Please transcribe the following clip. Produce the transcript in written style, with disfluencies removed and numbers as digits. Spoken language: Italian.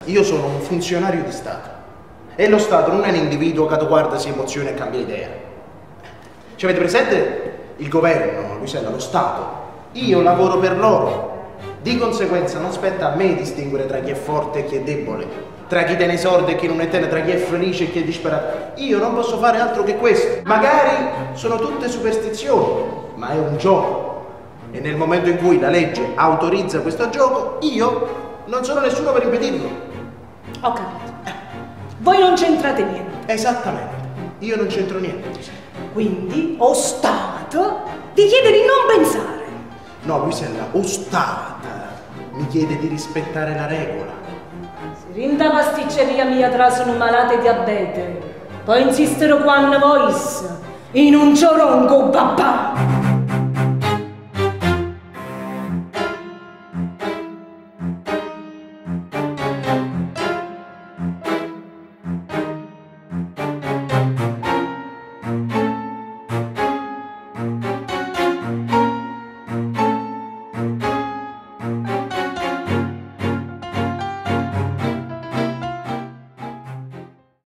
Io sono un funzionario di Stato e lo Stato non è un individuo che guarda, si emoziona e cambia idea. Ci avete presente il governo, Luisella, lo Stato? Io lavoro per loro. Di conseguenza non spetta a me distinguere tra chi è forte e chi è debole, tra chi tiene i soldi e chi non ne tiene, tra chi è felice e chi è disperato. Io non posso fare altro che questo. Magari sono tutte superstizioni, ma è un gioco. E nel momento in cui la legge autorizza questo gioco, io non sono nessuno per impedirlo. Ho capito. Voi non c'entrate niente. Esattamente. Io non c'entro niente. Quindi, o Stato ti chiede di non pensare. No, Luisella, o Stato mi chiede di rispettare la regola. Se rinda pasticceria mia tra sono malate diabete, poi insistero quando vois in un cioronco babà.